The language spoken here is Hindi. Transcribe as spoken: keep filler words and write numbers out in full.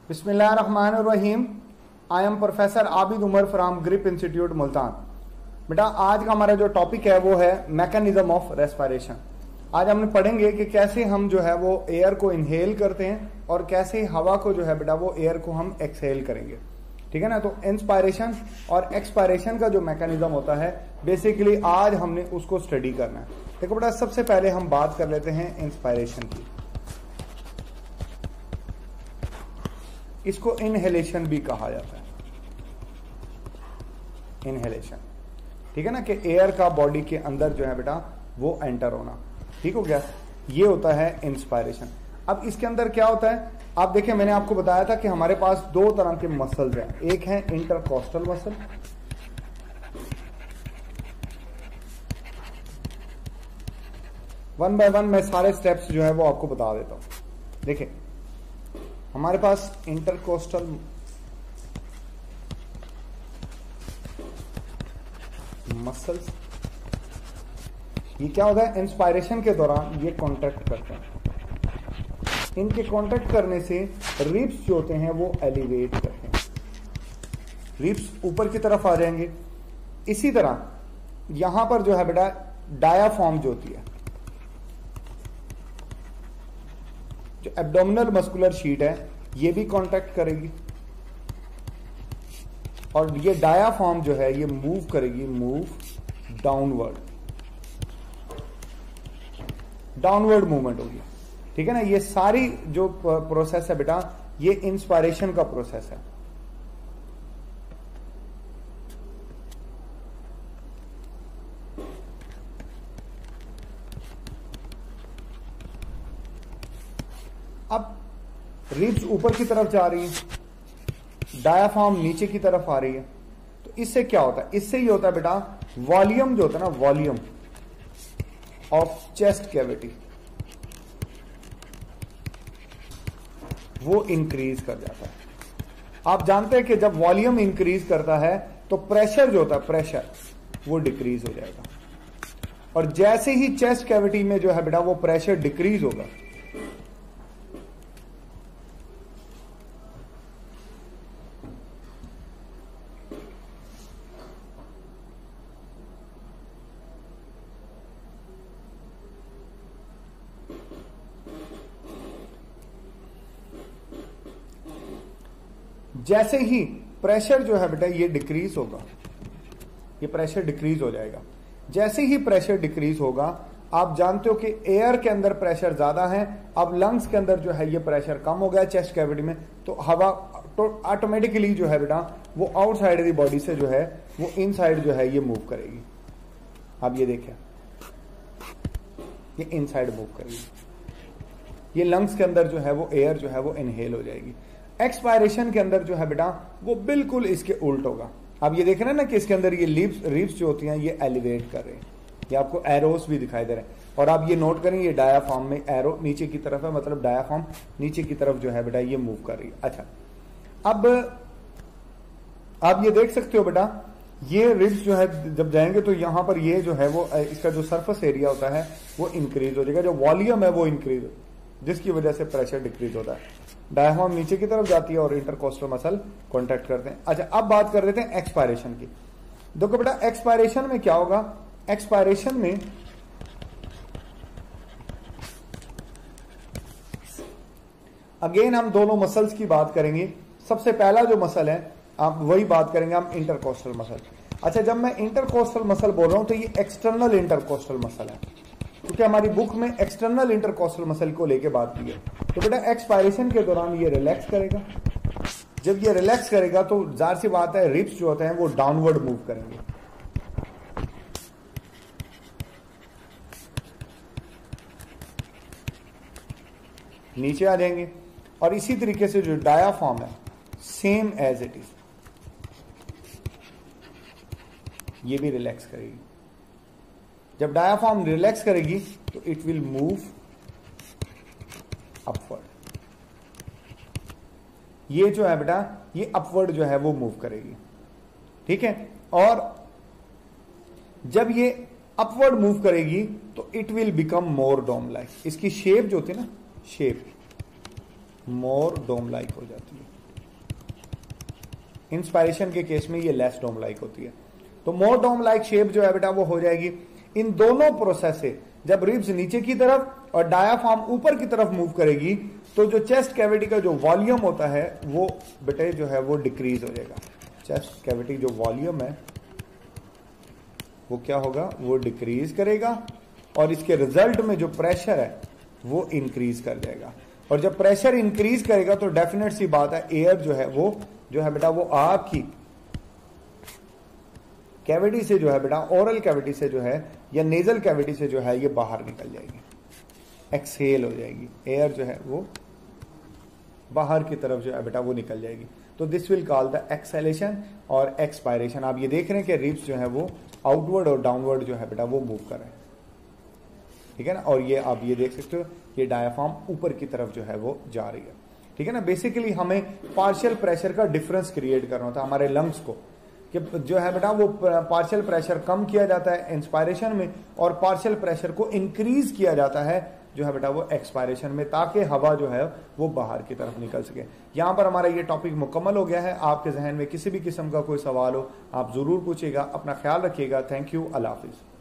बिस्मिल्लाहिर्रहमानिर्रहीम। I am professor Abid Umar from grip institute Multan. बेटा आज का हमारा जो टॉपिक है वो है मैकेनिज्म ऑफ रेस्पिरेशन। आज हम पढ़ेंगे कि कैसे हम जो है वो एयर को इनहेल करते हैं और कैसे हवा को जो है बेटा वो एयर को हम एक्सहेल करेंगे। ठीक है ना। तो इंस्पायरेशन और एक्सपायरेशन का जो मैकेनिज्म होता है बेसिकली आज हमने उसको स्टडी करना है। देखो बेटा सबसे पहले हम बात कर लेते हैं इंस्पायरेशन की। इसको इनहेलेशन भी कहा जाता है, इनहेलेशन। ठीक है ना, कि एयर का बॉडी के अंदर जो है बेटा वो एंटर होना। ठीक हो गया, ये होता है इंस्पायरेशन। अब इसके अंदर क्या होता है आप देखिए, मैंने आपको बताया था कि हमारे पास दो तरह के मसल्स हैं। एक है intercostal muscle, one by one मैं सारे स्टेप्स जो है वो आपको बता देता हूं। देखिए हमारे पास इंटरकोस्टल मसल्स, ये क्या होता है इंस्पायरेशन के दौरान ये कॉन्ट्रैक्ट करते हैं। इनके कॉन्ट्रैक्ट करने से रिब्स जो होते हैं वो एलिवेट करते हैं, रिब्स ऊपर की तरफ आ जाएंगे। इसी तरह यहां पर जो है बेटा डायाफ्राम जो होती है, जो एब्डोमिनल मस्कुलर शीट है ये भी कॉन्ट्रैक्ट करेगी और ये डायाफ्राम जो है ये मूव करेगी, मूव डाउनवर्ड, डाउनवर्ड मूवमेंट होगी। ठीक है ना। ये सारी जो प्रोसेस है बेटा ये इंस्पायरेशन का प्रोसेस है। अब रिब्स ऊपर की तरफ जा रही है, डायाफ्राम नीचे की तरफ आ रही है। तो इससे क्या होता है, इससे ये होता है बेटा वॉल्यूम जो होता है ना, वॉल्यूम ऑफ चेस्ट कैविटी वो इंक्रीज कर जाता है। आप जानते हैं कि जब वॉल्यूम इंक्रीज करता है तो प्रेशर जो होता है, प्रेशर वो डिक्रीज हो जाएगा। और जैसे ही चेस्ट कैविटी में जो है बेटा वो प्रेशर डिक्रीज होगा, जैसे ही प्रेशर जो है बेटा ये डिक्रीज होगा, ये प्रेशर डिक्रीज हो जाएगा। जैसे ही प्रेशर डिक्रीज होगा, आप जानते हो कि एयर के अंदर प्रेशर ज्यादा है, अब लंग्स के अंदर जो है ये प्रेशर कम हो गया चेस्ट कैविटी में, तो हवा तो ऑटोमेटिकली जो है बेटा वो आउटसाइड दी बॉडी से जो है वो इनसाइड जो है ये मूव करेगी। अब ये देखिए ये इनसाइड मूव करेगी, ये लंग्स के अंदर जो है वो एयर जो है वो इनहेल हो जाएगी। एक्सपायरेशन के अंदर जो है बेटा वो बिल्कुल इसके उल्ट होगा। अब ये देख रहे हैं ना कि इसके अंदर ये लिप्स रिब्स जो होती हैं ये एलिवेट कर रहे हैं, ये आपको एरोस भी दिखाई दे रहे हैं। और आप ये नोट करें ये डायाफ्राम में एरो नीचे की तरफ है, मतलब डायाफ्राम नीचे की तरफ जो है बेटा ये मूव कर रही है। अच्छा अब आप ये देख सकते हो बेटा ये रिब्स जो है जब जाएंगे तो यहां पर ये जो है वो इसका जो सरफेस एरिया होता है वो इंक्रीज हो जाएगा, जो वॉल्यूम है वो इंक्रीज हो, जिसकी वजह से प्रेशर डिक्रीज होता है। डायाफ्राम नीचे की तरफ जाती है और इंटरकोस्टल मसल कॉन्ट्रैक्ट करते हैं। अच्छा अब बात कर लेते हैं एक्सपायरेशन की। देखो बेटा एक्सपायरेशन में क्या होगा, एक्सपायरेशन में अगेन हम दोनों मसल्स की बात करेंगे। सबसे पहला जो मसल है आप वही बात करेंगे हम इंटरकोस्टल मसल। अच्छा जब मैं इंटरकोस्टल मसल बोल रहा हूं तो ये एक्सटर्नल इंटरकोस्टल मसल है, क्योंकि हमारी बुक में एक्सटर्नल इंटरकोस्टल मसल को लेके बात की है। तो बेटा एक्सपायरेशन के दौरान ये रिलैक्स करेगा, जब ये रिलैक्स करेगा तो जाहिर सी बात है रिब्स जो होते हैं वो डाउनवर्ड मूव करेंगे। नीचे आ जाएंगे और इसी तरीके से जो डायाफ्राम है सेम एज इट इज ये भी रिलैक्स करेगी। जब डायाफ्राम रिलैक्स करेगी तो इट विल मूव अपवर्ड, ये जो है बेटा ये अपवर्ड जो है वो मूव करेगी। ठीक है, और जब ये अपवर्ड मूव करेगी तो it will become more dome like. इसकी शेप जो होती है ना, शेप मोर डोम लाइक हो जाती है। इंस्पायरेशन के केस में ये लेस डोम लाइक होती है। तो मोर डोम लाइक शेप जो है बेटा वो हो जाएगी इन दोनों प्रोसेस से। जब रिब्स नीचे की तरफ और डायाफ्राम ऊपर की तरफ मूव करेगी तो जो चेस्ट कैविटी का जो वॉल्यूम होता है वो बेटे जो है वो डिक्रीज हो जाएगा। चेस्ट कैविटी जो वॉल्यूम है वो क्या होगा, वो डिक्रीज करेगा और इसके रिजल्ट में जो प्रेशर है वो इंक्रीज कर जाएगा। और जब प्रेशर इंक्रीज करेगा तो डेफिनेट सी बात है एयर जो है वो जो है बेटा वो आपकी कैविटी से जो है बेटा ओरल कैविटी से जो है या नेजल कैविटी से जो है ये बाहर निकल जाएगी, एक्सहेल हो जाएगी, एयर जो है वो बाहर की तरफ जो है बेटा वो निकल जाएगी। तो this will call the exhalation और एक्सपायरेशन। आप ये देख रहे हैं कि रिब्स जो है वो आउटवर्ड और डाउनवर्ड जो है बेटा वो मूव कर रहे हैं, ठीक है ना। और ये आप ये देख सकते हो ये डायाफ्राम ऊपर की तरफ जो है वो जा रही है, ठीक है ना। बेसिकली हमें पार्शियल प्रेशर का डिफरेंस क्रिएट करना होता है हमारे लंग्स को, कि जो है बेटा वो पार्शियल प्रेशर कम किया जाता है इंस्पायरेशन में और पार्शियल प्रेशर को इंक्रीज किया जाता है जो है बेटा वो एक्सपायरेशन में, ताकि हवा जो है वो बाहर की तरफ निकल सके। यहां पर हमारा ये टॉपिक मुकम्मल हो गया है। आपके जहन में किसी भी किस्म का कोई सवाल हो आप जरूर पूछिएगा। अपना ख्याल रखिएगा। Thank you. अल्लाह हाफिज।